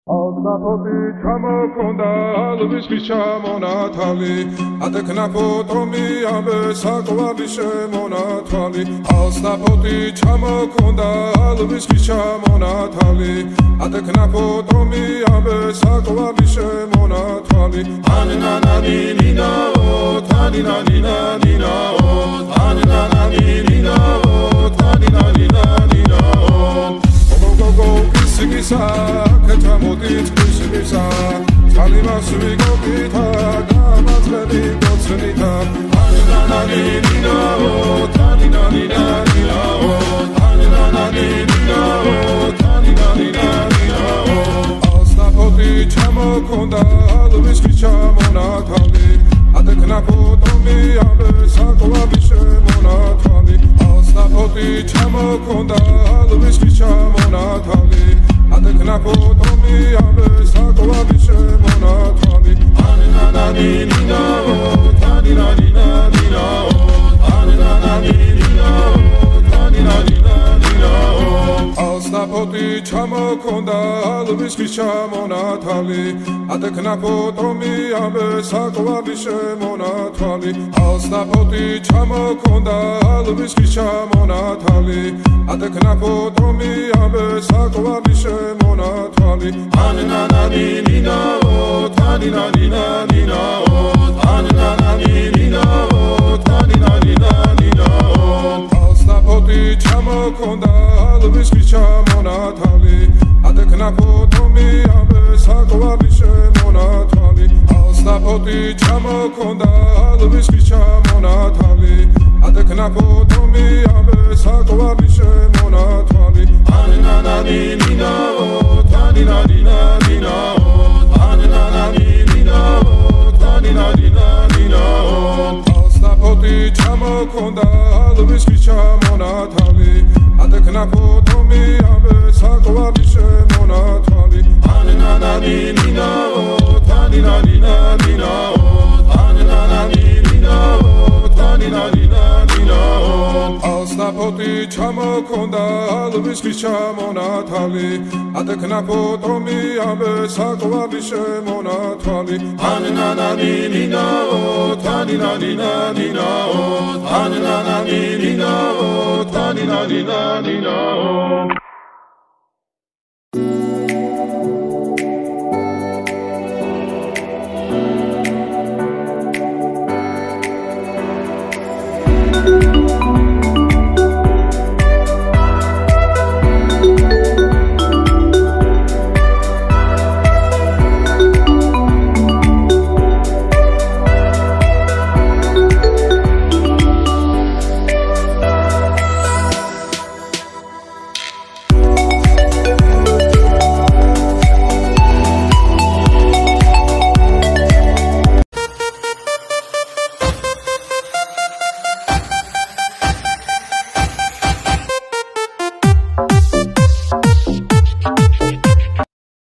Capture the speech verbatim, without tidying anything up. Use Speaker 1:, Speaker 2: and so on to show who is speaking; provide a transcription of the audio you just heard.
Speaker 1: Alsapoti ჩამოქონდა ალვის ხის ჩამონათალი ატექნა ფოტომი ამბე საკვარი შემონათვალი Alsapoti ჩამოქონდა ალვის ხის ჩამონათალი ატექნა ფოტომი ამბე საკვარი შემონათვალი ანინანანინინაო თანინანინანინაო ანინანანინინაო თანინანინანინაო გოგო გისა კეთამოდით ქისისა წალიმას ვიგობითა გამაძლები გოცნითა ანინანანინინაო თანინანინანინაო ანინანანინინაო თანინანინანინაო Alsapoti ჩამოქონდა ალვის ხის ჩამონათალი ატექნა ფოტომი ამბე საკვარი შემონათვალი Alsapoti ჩამოქონდა ალვის ხის ჩამონათალი ატექნა ფოტომი ამბე საკვარი შემონათვალი ანინანანინინაო თანინანინანინაო ანინანანინინაო თანინანინანინაო Alsapoti ჩამოქონდა ალვის ხის ჩამონათალი ატექნა ფოტომი ამბე საკვარი შემონათვალი Alsapoti ჩამოქონდა ალვის ხის ჩამონათალი ატექნა ფოტომი ამბე საკვარი შემონათვალი ანინანანინინაო თანინანინანინაო ანინანანინინაო თანინანინანინაო Alsapoti ჩამოქონდა ალვის ხის ჩამონათალი ატექნა ფოტომი ამბე საკვარი შემონათვალი Alsapoti ჩამოქონდა ალვის ხის ჩამონათალი ატექნა ფოტომი ამბე საკვარი შემონათვალი ანინანანინინაო თანინანინანინაო ანინანანინინაო თანინანინანინაო Alsapoti ჩამოქონდა ალვის ხის ჩამონათალი ატექნა ფოტომი ამბე საკვარი შემონათვალი ანინანანინინაო თანინანინანინაო ანინანანინინაო თანინანინანინაო Alsapoti ჩამოქონდა ალვის ხის ჩამონათალი ატექნა ფოტომი ამბე საკვარი შემონათვალი ანინანანინინაო თანინანინანინაო ანინანანინინაო თანინანინანინაო